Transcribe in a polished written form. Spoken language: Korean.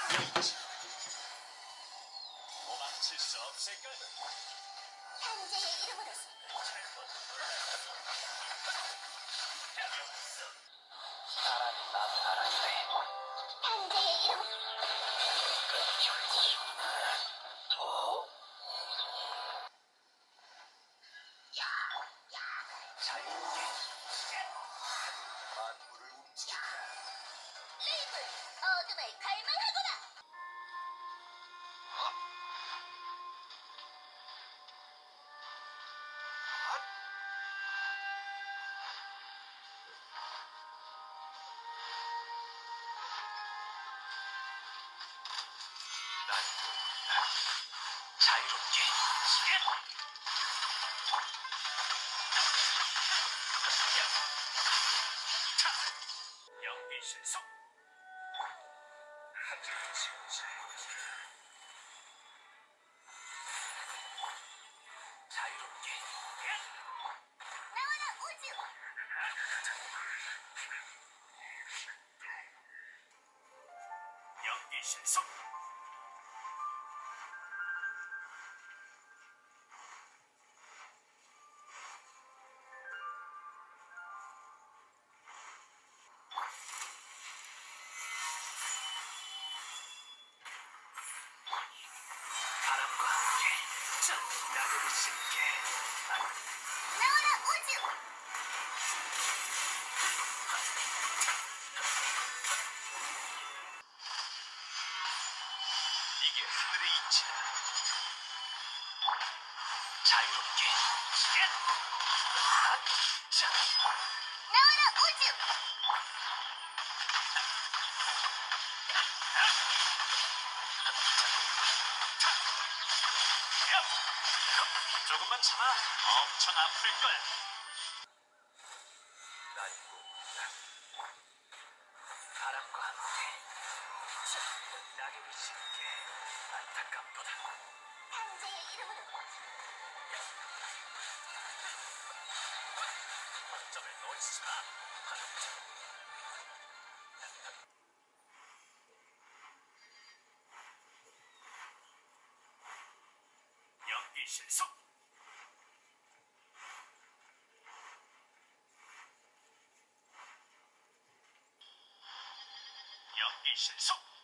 영지 도망칠 수 없을까? 탄재의 이름으로 사람이 마음을 알아주네. 탄재의 이름 자유롭게 만물을 움직인다. 레이블 어둠을 갈망하거라. 난 자유롭게 연기 실속 하늘을 지우자. 자유롭게 나와라 우주. 연기 실속 바람과 함께 자 낙엽이 심게 나와라 우주. 이게 하늘의 이치다. 자유롭게 자 나와라 우주. 조금만 참아. 엄청 아플 거야. 날고 바람과 함께 자 낙엽이 심게 안타깝도다. 탄재의 이름으로 점을 놓치지 마. 연기 실속 연기 실속